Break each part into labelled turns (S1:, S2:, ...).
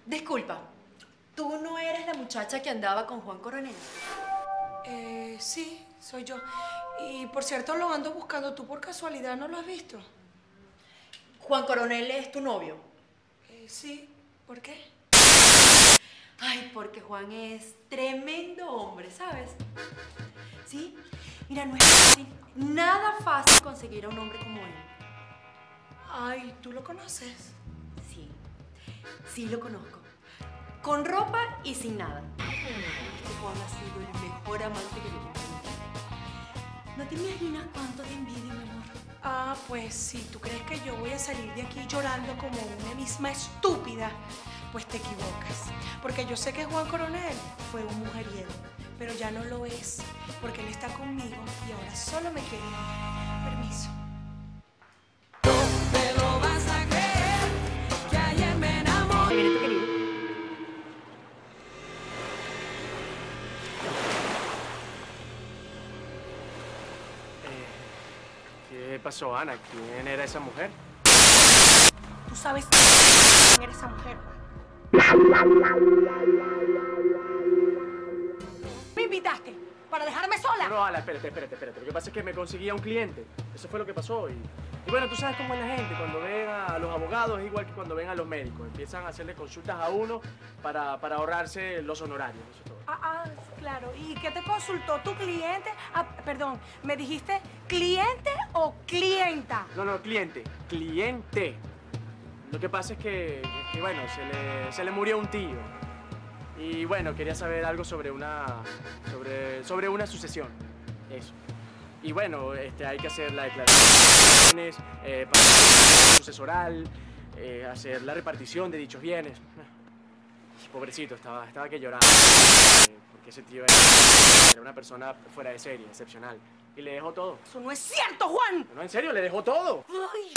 S1: Disculpa, ¿tú no eres la muchacha que andaba con Juan Coronel?
S2: Sí, soy yo. Y por cierto, lo ando buscando. ¿Tú por casualidad no lo has visto?
S1: Juan Coronel es tu novio.
S2: Sí. ¿Por qué?
S1: Ay, porque Juan es tremendo hombre, ¿sabes? Sí, mira, no es fácil, nada fácil conseguir a un hombre como él.
S2: Ay, ¿tú lo conoces?
S1: Sí, sí lo conozco. Con ropa y sin nada. Este Juan ha sido el mejor amante que yo he tenido. No te imaginas cuánto te envidio, mi amor.
S2: Ah, pues si tú crees que yo voy a salir de aquí llorando como una misma estúpida, pues te equivocas. Porque yo sé que Juan Coronel fue un mujeriego, pero ya no lo es, porque él está conmigo y ahora solo me quiere a mí. Permiso.
S3: Te lo vas a creer, que ayer me enamoré.
S1: Ahí viene tu querido.
S4: ¿Qué pasó, Ana? ¿Quién era esa mujer?
S2: ¿Tú sabes quién eres esa mujer, Juan? ¿Me invitaste para dejarme sola?
S4: No, Ana, espérate. Lo que pasa es que me conseguí a un cliente. Eso fue lo que pasó. Y bueno, tú sabes cómo es la gente. Cuando ven a los abogados es igual que cuando ven a los médicos. Empiezan a hacerle consultas a uno para ahorrarse los honorarios. Eso es todo.
S2: Claro. ¿Y qué te consultó tu cliente? Perdón, ¿me dijiste cliente o clienta?
S4: No, cliente. Cliente. Lo que pasa es que bueno, se le murió un tío. Y bueno, quería saber algo sobre una sucesión. Eso. Y bueno, hay que hacer la declaración para el sucesoral, hacer la repartición de dichos bienes. Pobrecito, estaba que lloraba. Porque ese tío era una persona fuera de serie, excepcional. Y le dejó todo.
S2: Eso no es cierto, Juan.
S4: No, en serio, le dejó todo.
S2: Ay.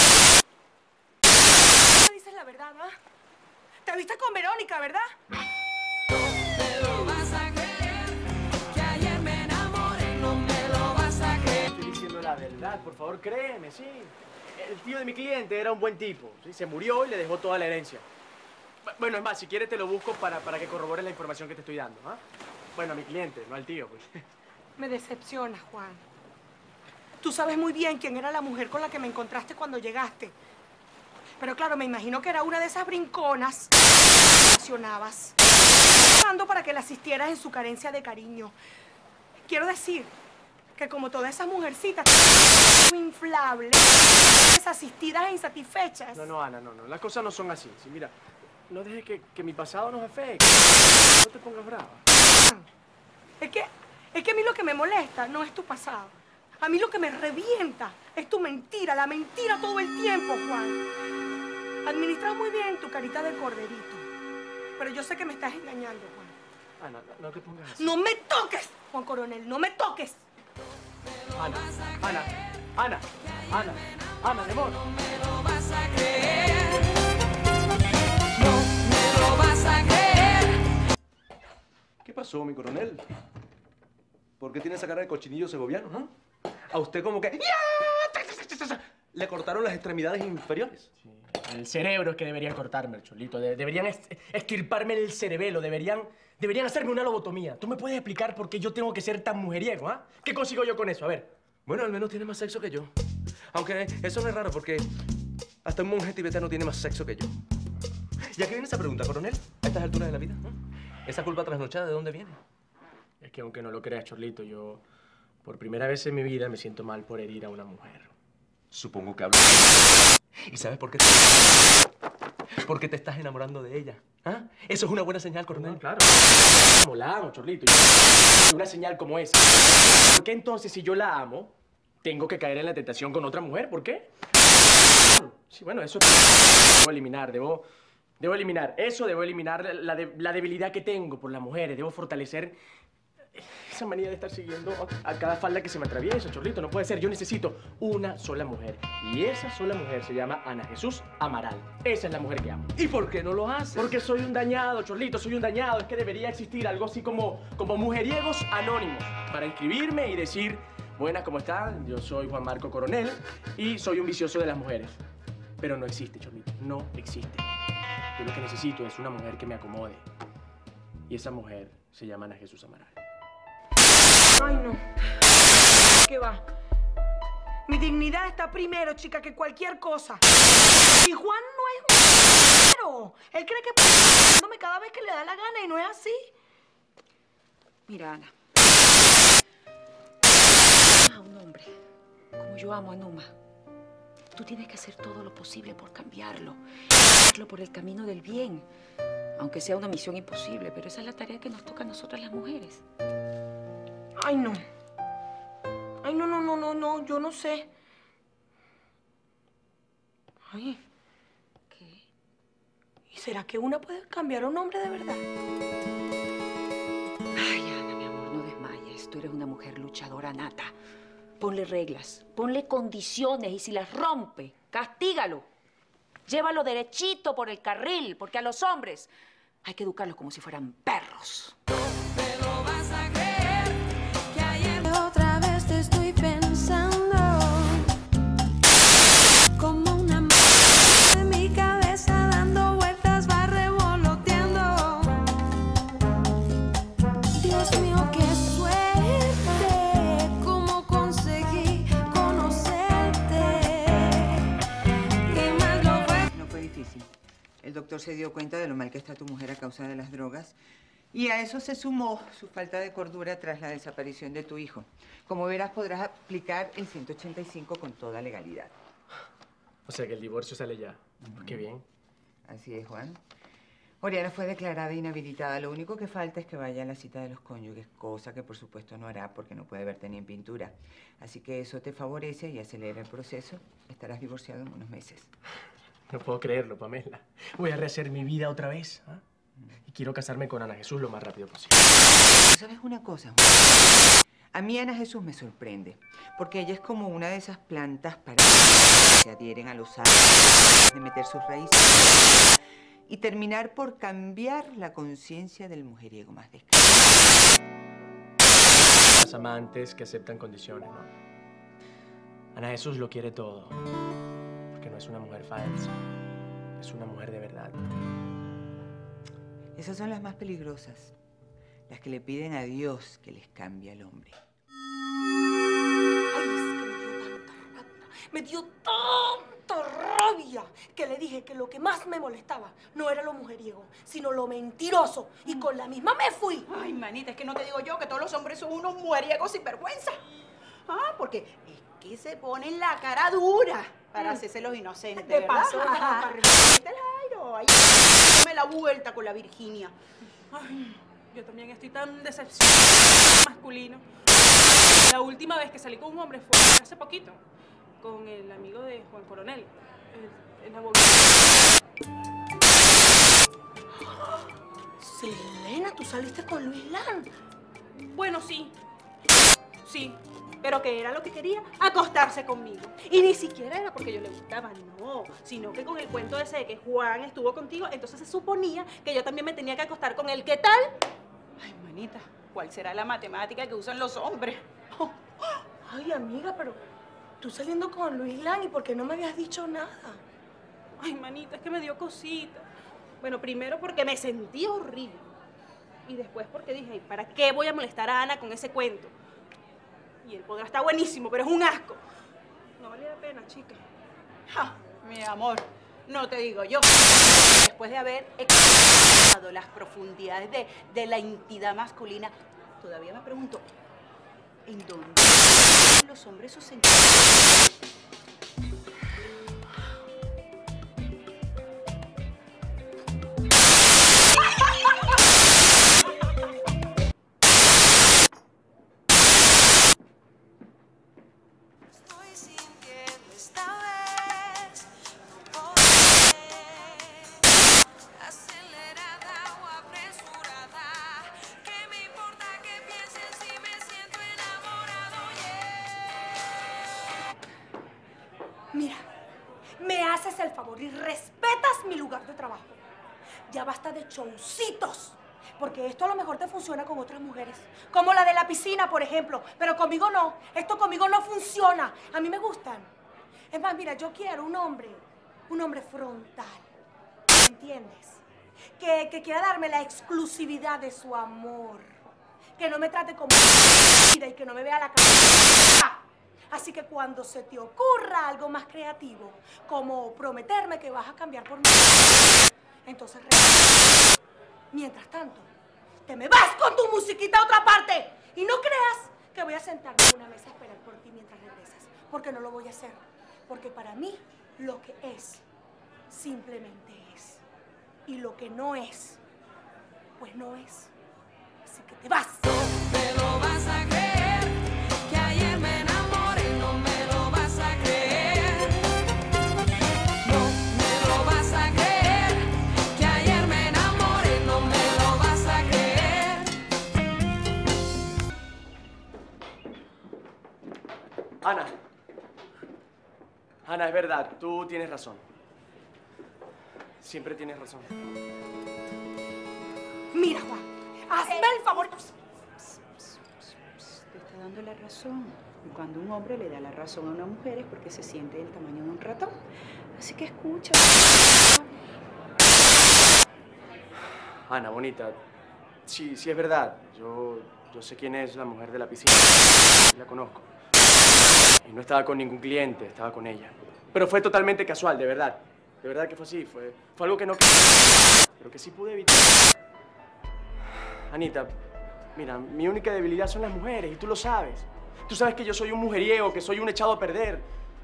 S2: No dices la verdad, ¿ah? Te viste con Verónica, ¿verdad?
S3: Te lo vas a creer, que ayer me enamoré. No me lo vas a creer.
S4: Estoy diciendo la verdad, por favor, créeme, sí. El tío de mi cliente era un buen tipo, ¿sí? Se murió y le dejó toda la herencia. Bueno, es más, si quieres te lo busco para que corrobores la información que te estoy dando, ¿ah? Bueno, a mi cliente, no al tío, pues.
S2: Me decepcionas, Juan. Tú sabes muy bien quién era la mujer con la que me encontraste cuando llegaste. Pero claro, me imagino que era una de esas brinconas que mencionabas, buscando para que la asistieras en su carencia de cariño. Quiero decir que como todas esas mujercitas inflables, desasistidas e insatisfechas.
S4: No, Ana, no. Las cosas no son así. Sí, mira, no dejes que mi pasado nos afecte. No te pongas brava.
S2: Es que a mí lo que me molesta no es tu pasado. A mí lo que me revienta es tu mentira, la mentira todo el tiempo, Juan. Administras muy bien tu carita de corderito, pero yo sé que me estás engañando, Juan.
S4: Ana, no te pongas así.
S2: ¡No me toques, Juan Coronel! ¡No me toques!
S4: Ana, mi amor.
S3: No me lo vas a creer. No me lo vas a creer.
S5: ¿Qué pasó, mi coronel? ¿Por qué tiene esa cara de cochinillo segoviano, no? A usted como que... le cortaron las extremidades inferiores.
S4: Sí, el cerebro es que deberían cortarme, el cholito. Deberían extirparme el cerebelo. Deberían hacerme una lobotomía. ¿Tú me puedes explicar por qué yo tengo que ser tan mujeriego, ah? ¿Qué consigo yo con eso? A ver.
S5: Bueno, al menos tiene más sexo que yo. Aunque eso no es raro porque hasta un monje tibetano tiene más sexo que yo. ¿Y a qué viene esa pregunta, coronel? A estas alturas de la vida, ¿no? ¿Esa culpa trasnochada de dónde viene?
S4: Es que aunque no lo creas, Chorlito, yo por primera vez en mi vida me siento mal por herir a una mujer.
S5: Supongo que hablo. ¿Y sabes por qué? Porque te estás enamorando de ella. ¿Ah? Eso es una buena señal, coronel.
S4: No, claro. Como la amo, Chorlito. Una señal como esa. ¿Por qué entonces, si yo la amo, tengo que caer en la tentación con otra mujer? ¿Por qué? Sí, bueno, eso debo eliminar. Debo eliminar eso, debo eliminar la debilidad que tengo por las mujeres. Debo fortalecer esa manía de estar siguiendo a cada falda que se me atraviesa, Chorlito. No puede ser. Yo necesito una sola mujer. Y esa sola mujer se llama Ana Jesús Amaral. Esa es la mujer que amo.
S5: ¿Y por qué no lo haces?
S4: Porque soy un dañado, Chorlito, soy un dañado. Es que debería existir algo así como mujeriegos anónimos para inscribirme y decir: buenas, ¿cómo están? Yo soy Juan Marco Coronel y soy un vicioso de las mujeres. Pero no existe, Chomito, no existe. Yo lo que necesito es una mujer que me acomode. Y esa mujer se llama Ana Jesús Amaral.
S2: Ay, no. ¿Qué va? Mi dignidad está primero, chica, que cualquier cosa. Y Juan no es un pero. Él cree que puede estar cada vez que le da la gana y no es así.
S6: Mira, Ana. A un hombre como yo amo a Numa, tú tienes que hacer todo lo posible por cambiarlo. Hacerlo por el camino del bien. Aunque sea una misión imposible, pero esa es la tarea que nos toca a nosotras las mujeres.
S2: Ay, no. Ay, no, yo no sé. Ay.
S6: ¿Qué?
S2: ¿Y será que una puede cambiar a un hombre de verdad?
S6: Ay, Ana, mi amor, no desmayes. Tú eres una mujer luchadora nata. Ponle reglas, ponle condiciones y si las rompe, castígalo. Llévalo derechito por el carril, porque a los hombres hay que educarlos como si fueran perros.
S3: Te lo vas a creer que ayer otra vez te estoy pensando como una m en mi cabeza dando vueltas va revoloteando. Dios mío, qué suerte, cómo conseguí conocerte y más lo fue.
S7: No fue difícil. El doctor se dio cuenta de lo mal que está tu mujer a causa de las drogas y a eso se sumó su falta de cordura tras la desaparición de tu hijo. Como verás, podrás aplicar el 185 con toda legalidad.
S4: O sea que el divorcio sale ya. Pues qué bien.
S7: Así es, Juan. Oriana fue declarada inhabilitada. Lo único que falta es que vaya a la cita de los cónyuges, cosa que por supuesto no hará porque no puede verte ni en pintura. Así que eso te favorece y acelera el proceso. Estarás divorciado en unos meses.
S4: No puedo creerlo, Pamela. Voy a rehacer mi vida otra vez. ¿Ah? Y quiero casarme con Ana Jesús lo más rápido posible.
S7: ¿Sabes una cosa, Juan? A mí Ana Jesús me sorprende, porque ella es como una de esas plantas parásitas que se adhieren a los árboles de meter sus raíces y terminar por cambiar la conciencia del mujeriego más descarado.
S4: Las amantes que aceptan condiciones, ¿no? Ana Jesús lo quiere todo. Porque no es una mujer falsa. Es una mujer de verdad.
S7: Esas son las más peligrosas, las que le piden a Dios que les cambie al hombre.
S2: Ay, es que me dio tanta rabia que le dije que lo que más me molestaba no era lo mujeriego, sino lo mentiroso. Y con la misma me fui.
S8: Ay, manita, es que no te digo yo que todos los hombres son unos mujeriegos sin vergüenza. Ah, porque es que se ponen la cara dura para hacerse los inocentes,
S2: De
S8: ¿verdad?
S2: paso,
S8: Para ahí me la vuelta con la Virginia.
S9: Ay, yo también estoy tan decepcionada con el masculino. La última vez que salí con un hombre fue hace poquito, con el amigo de Juan Coronel, el abogado.
S2: Selena, ¿tú saliste con Luis Lan?
S9: Bueno, sí, pero que era lo que quería, acostarse conmigo. Y ni siquiera era porque yo le gustaba, no, sino que con el cuento ese de que Juan estuvo contigo, entonces se suponía que yo también me tenía que acostar con él. ¿Qué tal?
S8: Ay, manita, ¿cuál será la matemática que usan los hombres? Oh,
S2: Ay, amiga, pero tú saliendo con Luis Lan y ¿por qué no me habías dicho nada?
S9: Ay, manita, es que me dio cosita. Bueno, primero porque me sentí horrible. Y después porque dije, "Ay, ¿para qué voy a molestar a Ana con ese cuento? Y él podrá estar buenísimo, pero es un asco. No valía la pena, chica.
S8: ja, mi amor, no te digo yo. Después de haber explorado las profundidades de la entidad masculina, todavía me pregunto, ¿en dónde tienen los hombres sus sentimientos?
S3: Estoy sintiendo esta vez acelerada o apresurada. ¿Qué me importa que piensen si me siento enamorado?
S2: Mira, me haces el favor y respetas mi lugar de trabajo. Ya basta de showcitos. Porque esto a lo mejor te funciona con otras mujeres. Como la de la piscina, por ejemplo. Pero conmigo no. Esto conmigo no funciona. A mí me gustan. Es más, mira, yo quiero un hombre Un hombre frontal. ¿Me entiendes? Que quiera darme la exclusividad de su amor. Que no me trate como vida y que no me vea la cara. Así que cuando se te ocurra algo más creativo, como prometerme que vas a cambiar por mí, entonces mientras tanto, te me vas con tu musiquita a otra parte. Y no creas que voy a sentarme en una mesa a esperar por ti mientras regresas. Porque no lo voy a hacer. Porque para mí, lo que es, simplemente es. Y lo que no es, pues no es. Así que te vas.
S3: Me lo vas a creer, que ayer me enamoré, no me lo vas a creer. No me lo vas a creer, que ayer me enamoré, no me lo vas a creer.
S4: Ana. Ana, es verdad, tú tienes razón. Siempre tienes razón.
S2: Mira, Juan, hazme el favor.
S8: Te está dando la razón. Y cuando un hombre le da la razón a una mujer es porque se siente del tamaño de un ratón. Así que escucha.
S4: Ana, bonita, sí es verdad. Yo sé quién es la mujer de la piscina. La conozco. Y no estaba con ningún cliente, estaba con ella. Pero fue totalmente casual, de verdad. De verdad que fue así. Fue algo que no quería, pero que sí pude evitar. Anita, mira, mi única debilidad son las mujeres y tú lo sabes. Tú sabes que yo soy un mujeriego, que soy un echado a perder.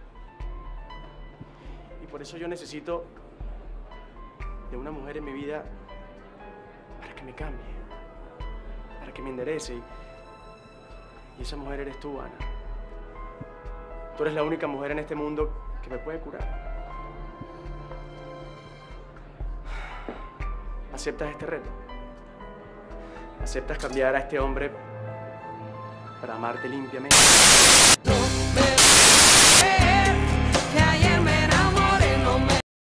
S4: Y por eso yo necesito de una mujer en mi vida para que me cambie, para que me enderece. Y esa mujer eres tú, Ana. Tú eres la única mujer en este mundo que me puede curar. ¿Aceptas este reto? ¿Aceptas cambiar a este hombre para amarte limpiamente?
S3: No me